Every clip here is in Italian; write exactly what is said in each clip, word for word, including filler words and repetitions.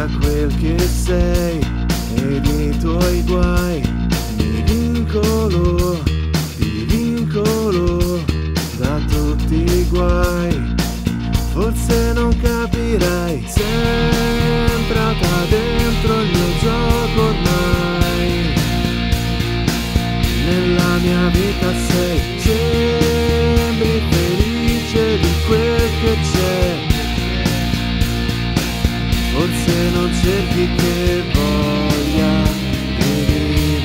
tra quel che sei ed i tuoi guai. Mi vincolo, ti vincolo da tutti i guai. Forse non capirai, sei entrata dentro il mio gioco ormai. Nella mia vita sei, sembri felice di quel che c'è. Forse non cerchi che voglia di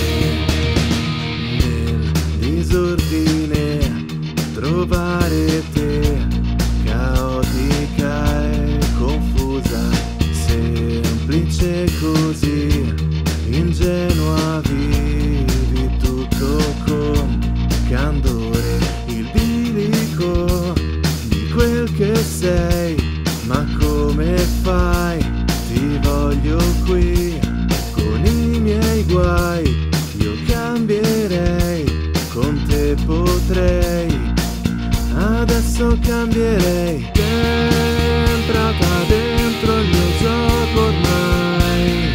vivere nel disordine, trovare te caotica e confusa, semplice così, ingenua, vivi tutto con candore, il bilico di quel che sei. Ma come fai? Ti voglio qui con i miei guai. Io cambierei, con te potrei, adesso cambierei. Sei entrata dentro il mio gioco ormai.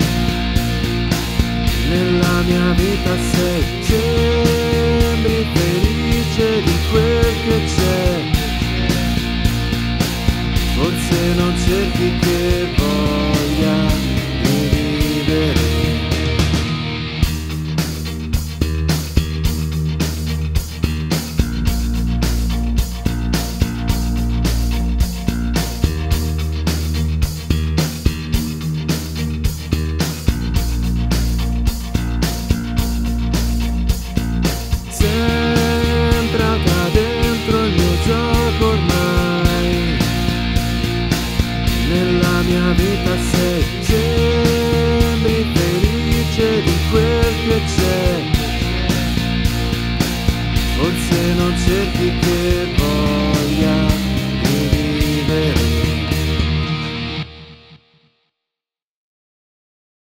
Nella mia vita sei, sembri felice di quel che c'è. Forse non cerchi che